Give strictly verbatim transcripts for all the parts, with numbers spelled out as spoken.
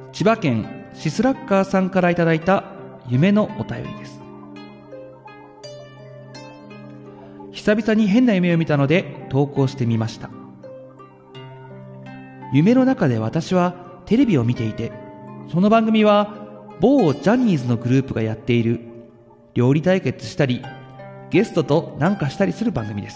千葉県シスラッカーさんからいただいた夢のお便りです。久々に変な夢を見たので投稿してみました。夢の中で私はテレビを見ていて、その番組は某ジャニーズのグループがやっている料理対決したりゲストとなんかしたりする番組です。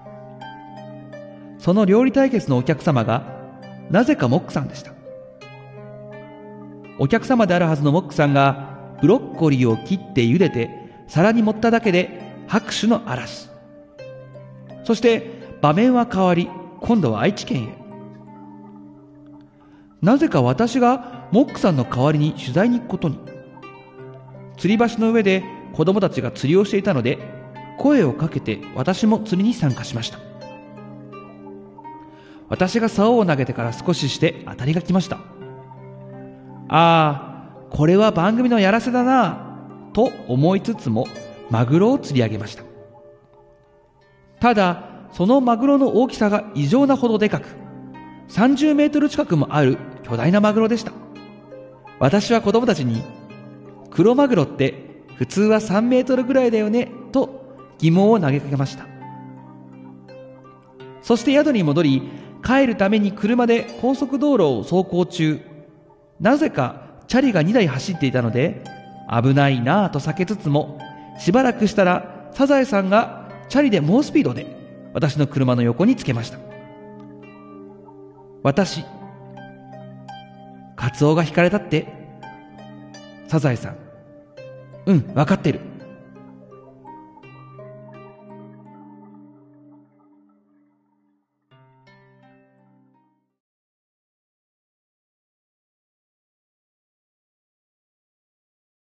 その料理対決のお客様がなぜかモックさんでした。お客様であるはずのモックさんがブロッコリーを切って茹でて皿に盛っただけで拍手の嵐。そして場面は変わり、今度は愛知県へ。なぜか私がモックさんの代わりに取材に行くことに。吊り橋の上で子供たちが釣りをしていたので声をかけて私も釣りに参加しました。私が竿を投げてから少しして当たりが来ました。ああ、これは番組のやらせだなと思いつつもマグロを釣り上げました。ただそのマグロの大きさが異常なほどでかく、さんじゅうメートル近くもある巨大なマグロでした。私は子供たちに、クロマグロって普通はさんメートルぐらいだよねと疑問を投げかけました。そして宿に戻り、帰るために車で高速道路を走行中、なぜかチャリがにだい走っていたので危ないなぁと避けつつも、しばらくしたらサザエさんがチャリで猛スピードで私の車の横につけました。私、カツオが引かれたって。サザエさん、うん、わかってる。